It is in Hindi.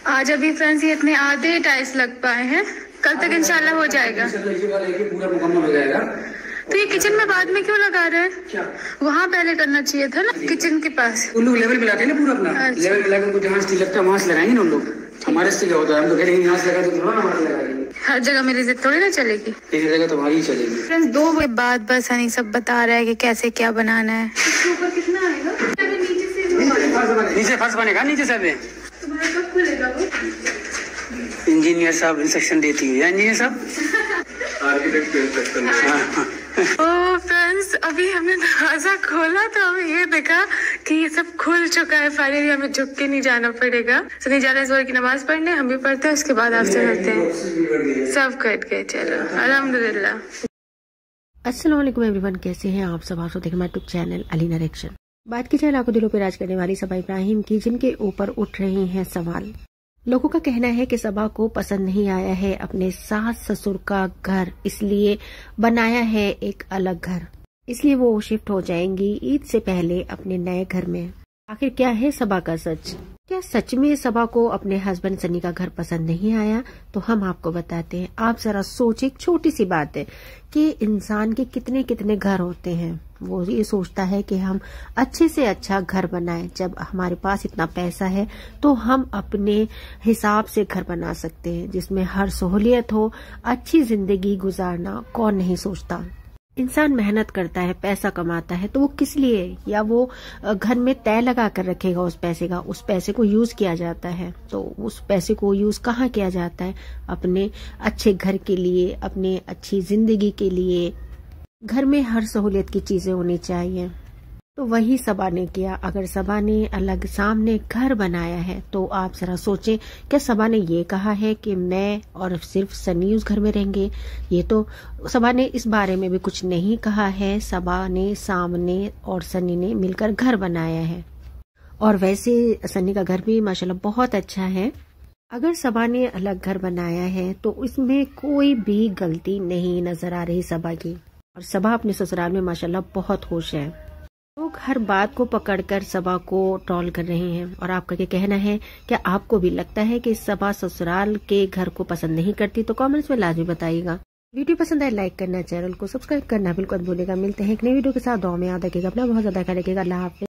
आज अभी फ्रेंड्स ये इतने आधे टाइल्स लग पाए हैं, कल तक इंशाल्लाह हो जाएगा। पूरा मुकम्मल हो जाएगा। तो ये किचन में बाद में क्यों लगा रहे हैं? क्या वहाँ पहले करना चाहिए था ना, किचन के पास। उन लोग लेवल मिलाते हैं ना पूरा अपना। अच्छा। लेवल मिलाकर कुछ जहाँ स्टील लगता है वहाँ से लगाएंगे ना उन लोग। हमारे से क्या होता है, हम तो कह रहे हैं यहाँ से लगा तो थोड़ा ना हमारे लगाएंगे। हर जगह मेरी जिद थोड़ी ना चलेगी, एक जगह तुम्हारी ही चलेगी। फ्रेंड्स 2 बजे बाद बस हनी सब बता रहा है कि कैसे क्या बनाना है। इसके ऊपर कितना आएगा? नीचे फर्श बनेगा, नीचे सब है। तुम्हारा कब खुलेगा वो? इंजीनियर साहब इंस्ट्रक्शन देती है। इंजीनियर साहब आर्किटेक्ट इंस्ट्रक्शन। ओ फ्रेंड्स, अभी हमने दरवाजा खोला तो हमें ये देखा कि ये सब खुल चुका है। फाइनली हमें झुक के नहीं जाना पड़ेगा। तो नहीं जाना, इस बार की नमाज पढ़ने हम भी पढ़ते हैं, उसके बाद आपसे करते हैं। सब कट गए, चलो अल्हम्दुलिल्लाह। अस्सलाम वालेकुम एवरीवन, कैसे हैं आप सब? आप सब देखें हमारे यूट्यूब चैनल अली डायरेक्शन। बात की जाए लाखों दिलों पर राज करने वाली सबा इब्राहिम की, जिनके ऊपर उठ रही हैं सवाल। लोगों का कहना है कि सबा को पसंद नहीं आया है अपने सास ससुर का घर, इसलिए बनाया है एक अलग घर, इसलिए वो शिफ्ट हो जाएंगी ईद से पहले अपने नए घर में। आखिर क्या है सबा का सच? क्या सच में सबा को अपने हस्बैंड सनी का घर पसंद नहीं आया? तो हम आपको बताते हैं। आप जरा सोचिए, एक छोटी सी बात है कि इंसान के कितने कितने घर होते हैं। वो ये सोचता है कि हम अच्छे से अच्छा घर बनाएं। जब हमारे पास इतना पैसा है तो हम अपने हिसाब से घर बना सकते हैं जिसमें हर सहूलियत हो, अच्छी जिंदगी गुजारना कौन नहीं सोचता। इंसान मेहनत करता है, पैसा कमाता है, तो वो किस लिए, या वो घर में तय लगा कर रखेगा उस पैसे का। उस पैसे को यूज किया जाता है, तो उस पैसे को यूज कहाँ किया जाता है? अपने अच्छे घर के लिए, अपने अच्छी जिंदगी के लिए। घर में हर सहूलियत की चीजें होनी चाहिए, तो वही सबा ने किया। अगर सबा ने अलग सामने घर बनाया है तो आप जरा सोचें, क्या सबा ने ये कहा है कि मैं और सिर्फ सनी उस घर में रहेंगे? ये तो सबा ने इस बारे में भी कुछ नहीं कहा है। सबा ने सामने और सनी ने मिलकर घर बनाया है, और वैसे सनी का घर भी माशाल्लाह बहुत अच्छा है। अगर सबा ने अलग घर बनाया है तो इसमें कोई भी गलती नहीं नजर आ रही सबा की, और सबा अपने ससुराल में माशाल्लाह बहुत खुश है। लोग हर बात को पकड़कर सबा को ट्रोल कर रहे हैं, और आपका क्या कहना है? क्या आपको भी लगता है कि सबा ससुराल के घर को पसंद नहीं करती? तो कमेंट्स में लाजमी बताइएगा। वीडियो पसंद आए लाइक करना, चैनल को सब्सक्राइब करना बिल्कुल मत भूलिएगा। मिलते हैं एक नई वीडियो के साथ। दुआ में याद रखिएगा, अपना बहुत ज्यादा ख्याल रखिएगा। अल्लाह हाफिज़।